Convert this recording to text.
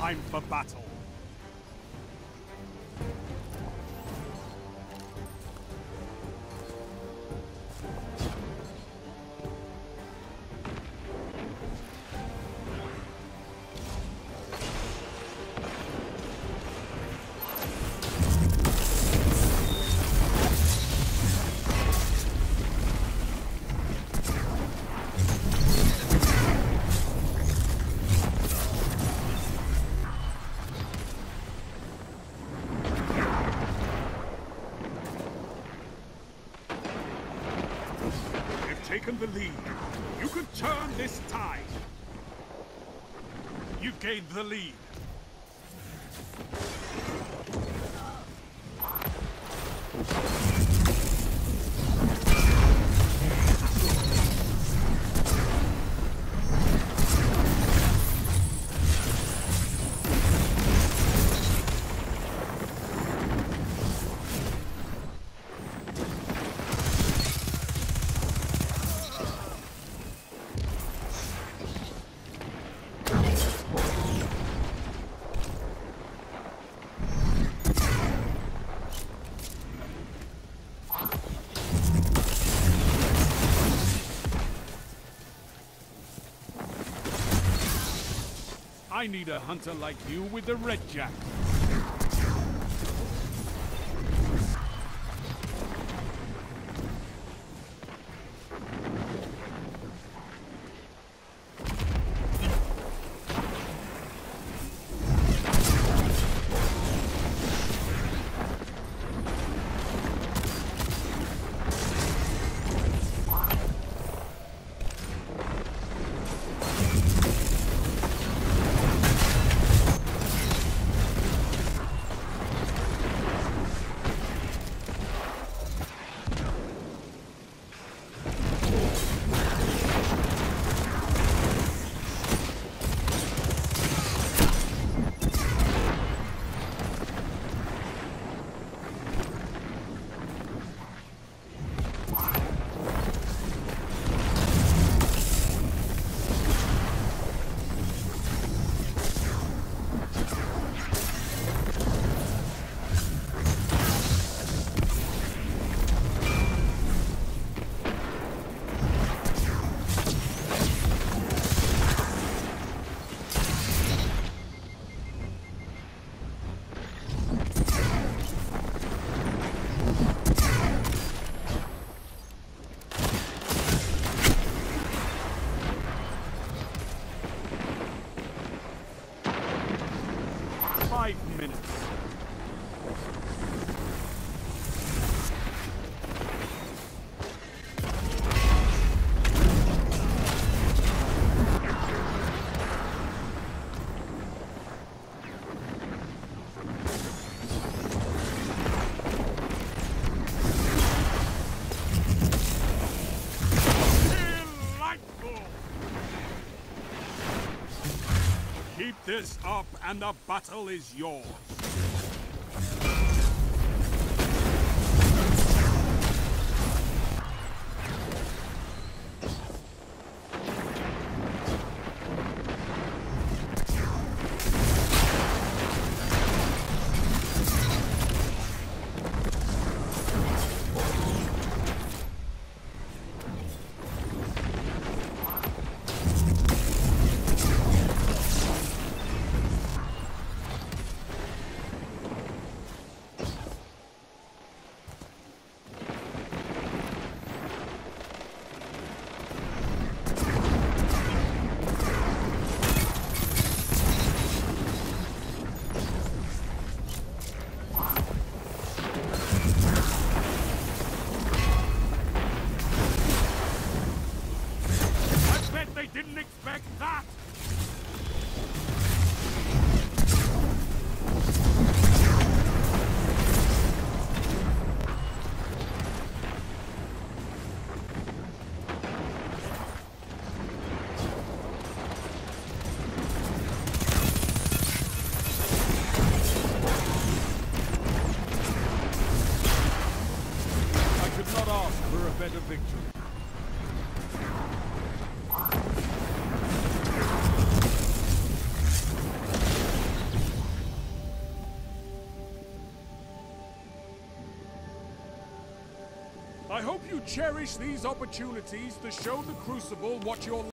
time for battle. Taken the lead. You can turn this tide. You've gained the lead. I need a hunter like you with the Red Jack. Keep this up and the battle is yours. Didn't expect that! I could not ask for a better victory. I hope you cherish these opportunities to show the Crucible what you're